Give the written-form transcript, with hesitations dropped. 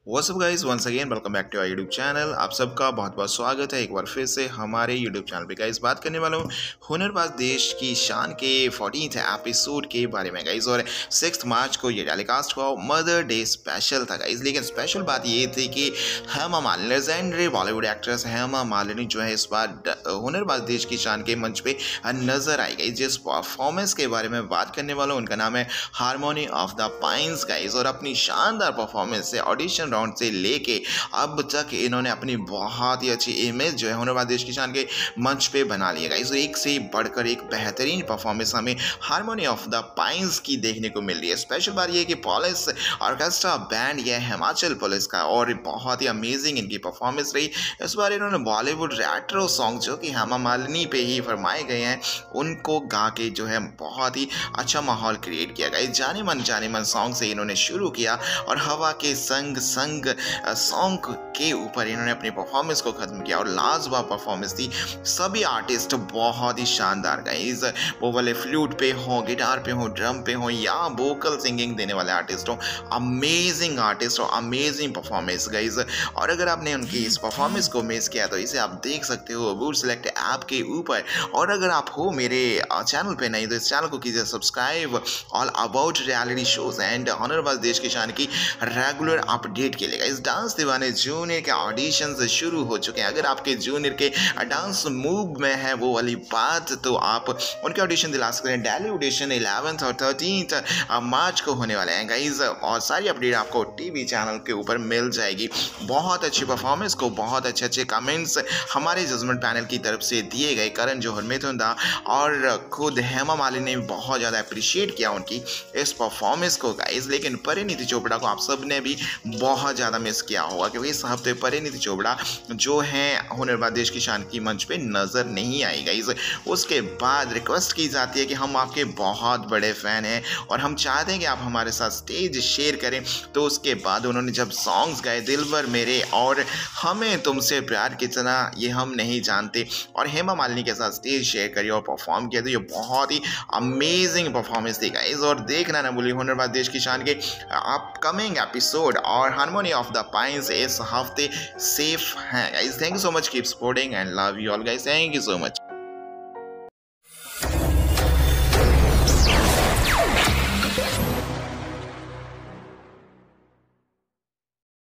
WhatsApp guys, once again welcome back to our YouTube channel. आप सबका बहुत बहुत स्वागत है एक बार फिर से हमारे यूट्यूब चैनल पे। गाइस बात करने वाला हूँ हुनरबाज देश की शान के 14th एपिसोड के बारे में गाइस। और 6 मार्च को ये टेलीकास्ट हुआ, मदर डे स्पेशल था गाइस। लेकिन स्पेशल बात ये थी कि हेमा मालिनी, लेजेंडरी बॉलीवुड एक्ट्रेस हेमा मालिनी जो है इस बार हुनरबाज देश की शान के मंच पे नजर आई गई। जिस परफॉर्मेंस के बारे में बात करने वाला हूँ उनका नाम है harmony of the pines guys. और अपनी शानदार परफॉर्मेंस से ऑडिशन राउंड से लेके अब तक इन्होंने अपनी बहुत ही अच्छी इमेज जो है हुनरबाज देश की शान के मंच पे बना लिया गाइस। एक से बढ़कर एक बेहतरीन परफॉर्मेंस हमें हारमोनी ऑफ द पाइन्स की देखने को मिल रही है। स्पेशल बात यह है कि पुलिस ऑर्केस्ट्रा बैंड यह हिमाचल पुलिस का, और बहुत ही अमेजिंग इनकी परफॉर्मेंस रही। इस बार इन्होंने बॉलीवुड रेट्रो सॉन्ग जो कि हेमा मालिनी पे ही फरमाए गए हैं उनको गा के जो है बहुत ही अच्छा माहौल क्रिएट किया गया। जाने मन सॉन्ग से इन्होंने शुरू किया और हवा के संग सॉन्ग के ऊपर इन्होंने अपनी परफॉर्मेंस को खत्म किया। और लाजवाब परफॉर्मेंस थी, सभी आर्टिस्ट बहुत ही शानदार गाइस। वो वाले फ्लूट पे हो, गिटार पे हो, ड्रम पे हो या वोकल सिंगिंग देने वाले आर्टिस्ट हो, अमेजिंग आर्टिस्ट और अमेजिंग परफॉर्मेंस गाइस। और अगर आपने उनकी इस परफॉर्मेंस को मिस किया तो इसे आप देख सकते हो वुड सेलेक्ट ऐप के ऊपर। और अगर आप हो मेरे चैनल पे नहीं तो इस चैनल को कीजिए subscribe all about reality shows and Hunarbaaz देश की शान की रेगुलर अपडेट के लिए। इस डांस दीवाने जूनियर के ऑडिशंस शुरू हो चुके हैं। अगर आपके जूनियर के डांस मूव में है वो वाली बात तो आप उनके ऑडिशन दिला सकते हैं। डेली ऑडिशन 11th और 13th मार्च को होने वाले हैं गाइज। और सारी अपडेट आपको टीवी चैनल के ऊपर मिल जाएगी। बहुत अच्छी परफॉर्मेंस को बहुत अच्छे कमेंट्स हमारे जजमेंट पैनल की तरफ से दिए गए। करण जौहर, मिथुन दा और खुद हेमा मालिनी ने बहुत ज़्यादा अप्रिशिएट किया उनकी इस परफॉर्मेंस को गाइज। लेकिन परिणीति चोपड़ा को आप सब ने भी बहुत ज़्यादा मिस किया होगा क्योंकि इस हफ्ते परिणीति चोपड़ा जो है हुनरबाज देश की शान की मंच पे नज़र नहीं आई गाइज। उसके बाद रिक्वेस्ट की जाती है कि हम आपके बहुत बड़े फ़ैन हैं और हम चाहते हैं कि आप हमारे साथ स्टेज शेयर करें। तो उसके बाद उन्होंने जब सॉन्ग्स गाए दिलबर मेरे और हमें तुमसे प्यार कितना ये हम नहीं जानते और हेमा मालिनी के साथ स्टेज शेयर करी और परफॉर्म किया, तो ये बहुत ही अमेजिंग परफॉर्मेंस थी गाइज। और देखना ना भूलिए हुनरबाज देश की शान के अपकमिंग एपिसोड और हारमोनी ऑफ द पाइन्स इस हफ्ते सेफ हैं guys. Thank you so much, keep supporting and love you all guys. Thank you so much.